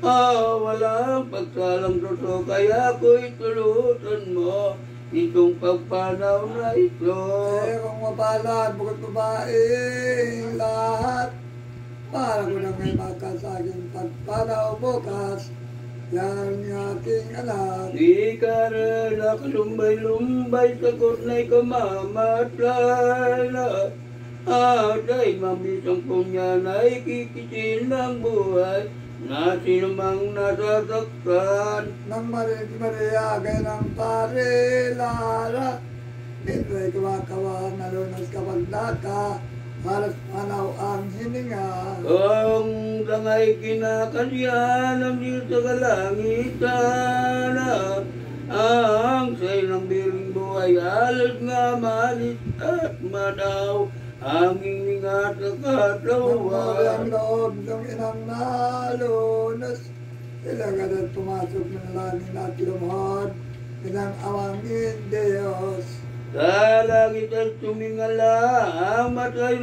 Walang pagsalang doso, kaya ako'y tulutan mo itong pagpanaw na ito. Kung mabalan, bukod babaeng lahat, para ko na may makasaging pagpanaw bukas, yan ang aking anak. Di ka rin nakalumbay-lumbay, sagot na'y kamamatay na. At ay mamisang punya na'y kikisin ng buhay, na sinumang nasasaktan. Nang Maria, ng pare Lara, dito'y kumakawa, nalunas kapag naka, halos panaw ang hininga. Ang tangay kinakalya ng Diyos sa kalangitan, ang sa'yo ng biring buhay, halos nga malit at manaw, hanging ningat sa katawan. Ang loob ng inang nalunas, ilagan at pumasok ng langit at lumhod, inang awangin Diyos. Sa langit at tumingala, ang matay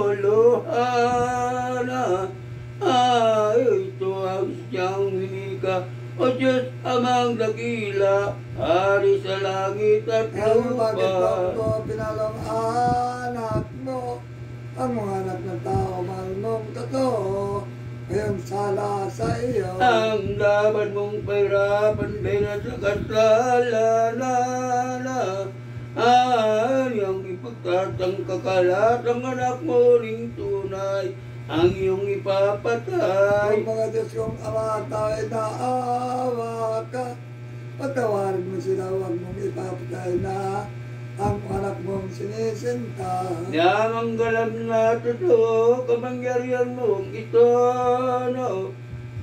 lumuluhana. Ito ang siyang winika, O Diyos amang dakila, hari sa langit at Ngayon bakit lupa. ko pinalong anak mo, ang mga anak ng tao, mahal mong totoo, ngayon sala sa iyo. Ang dapat mong pahirapan, pera sa kasalanan. Ang ipagtatang kakalat, ang anak mo ring tunay, ang iyong ipapatay. Kung mga Diyos kong Ama, tao'y naawa ka, patawarin mo sila, huwag mong ipapatay na ang anak mong sinisinta. Yang galam na totoo, kamangyarihan mong ito, no?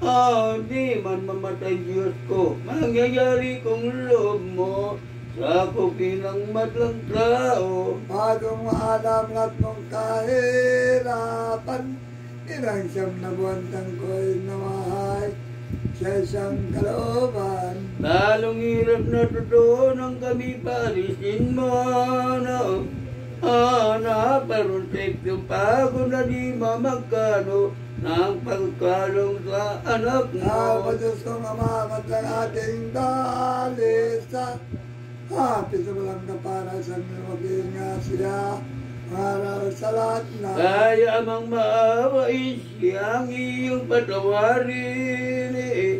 Di man mamatay Diyos ko, mangyayari kong loob mo, sakupin ang madlang tao. Bagong maalam lahat mong kahirapan, ilang siyam na buwan tang ko'y namahay, sa isang kalooban. Lalong hirap na totoo nang kami palisin mo, no? Naparoon sa yung pagod na di mamagkano ng pagkalong sa anak Alpa mo. Diyos kong Ama, matang ating dalisa, hapit sa walang kapara sa maging nga siya, maral sa lahat na. Kaya amang maawain siyang iyong patawarin,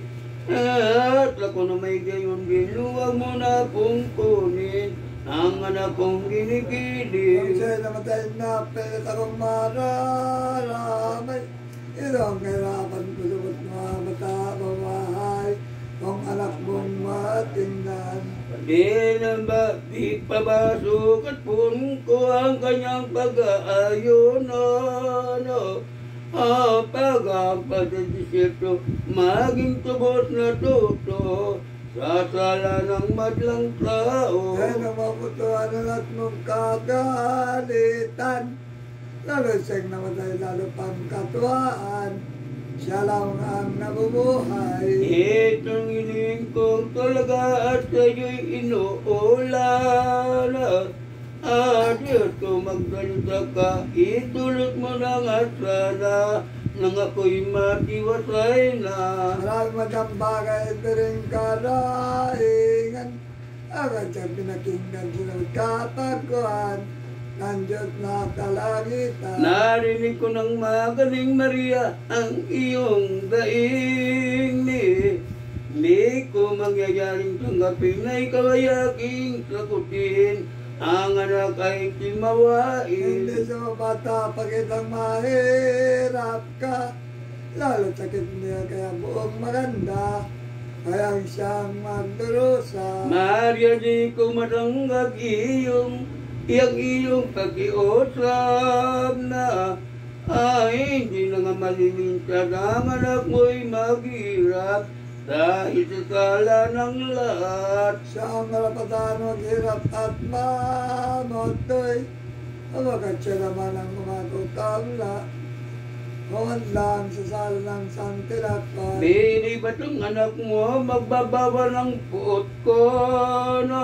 At ako na may gayon din, luwag mo na kong kunin ang anak kong Kung ginigiling. siya'y namatay na, pilit akong mararamay, ito ang kahirapan ko sa mga bata, babahay, kung anak mong matingnan. Di na ba, di pabasok at pun ko ang kanyang pag-aayon, no? Pag-apadadisito, maging tubos na tuto, sa sala ng madlang tao. Kaya na maputuan ang lahat mong kagalitan, lalo siyang namatay, lalo pang katuwaan, siya lang ang nabubuhay. Itong iling kong talaga at sa'yo'y inuulan. Diyos ko magsalita ka, itulot mo ng asana, nang ako'y matiwasay na. Maraming magandang bagay ito rin karaingan, agad siyang pinakinggan sinunod kataguan ng Diyos na kalangitan. Narinig ko ng magaling Maria ang iyong daing Di ko mangyayaring tanggapin na ikaw ay aking sagutin. Ang anak ay timawain. Hindi sa mga bata pagkitang mahirap ka, lalo sakit niya kaya buong maganda, kaya siyang magdurusa. Maria, di ko matanggap iyong pakiusap na hindi na nga maliminsan ang anak mo'y maghirap dahil sa sala ng lahat. Siya ang karapatan maghirap at mamotoy, abagat siya naman ang umatutangla, huwag lang sa sala ng santilakpan. Bini ba't ang anak mo magbabawa ng puot ko, no?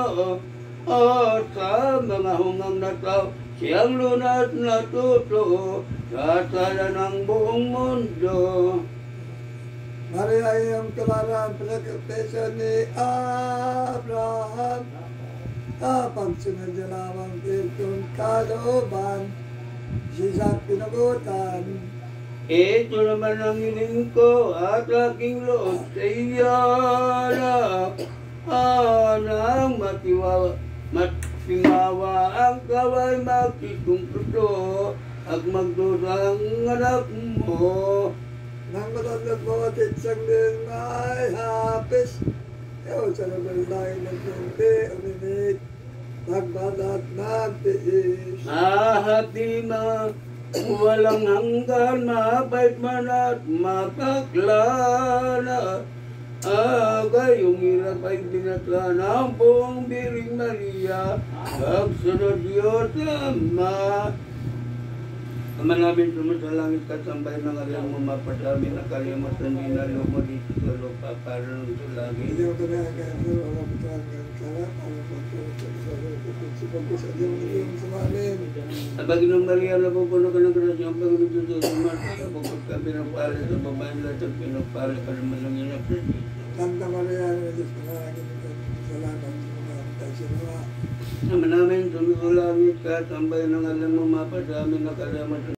Sa mga hungang na tao, siyang lunas na totoo sa sala ng buong mundo. Maria iyong tularan, pinag-upesyon ni Abraham. Pagsunod niya lamang itong kalooban, siya'y pinagutan. Ito naman ang hiling ko at aking loob sa iyo na nang matimawa ang kaway magkitong puso at magdurang anak mo. Nang matandang mo at itsang din ay hapis, ikaw sa nabalay ng hindi uminig, nagbadat nagtiis. Hati na walang hanggan, mabait man at mataklana. Gayong hirap ay binatla ng buong Biring Maria, pagsunod Diyos Ama. Ama namin sumasalangit ka, sambay ng alam mo, mapasami na kalimutan din na lumo dito sa lupa para nung sa langit. Hindi mo kanagayan na wala mo kanagayan ka lang, ang pagkakasya Diyos ng sa mamin. Sa Panginoong Maria, napupuno ka ng grasya, ang Panginoon Diyos sa Marta, kapag ka pinapala sa babae lahat at pinapala ka naman ng inap na Diyos. Santa Maria, Diyos manalangin ka, salamat sa mga tayo sinawa. Ama namin, sumisulangit ka, sambay ng alam mo, mapasami na kalaman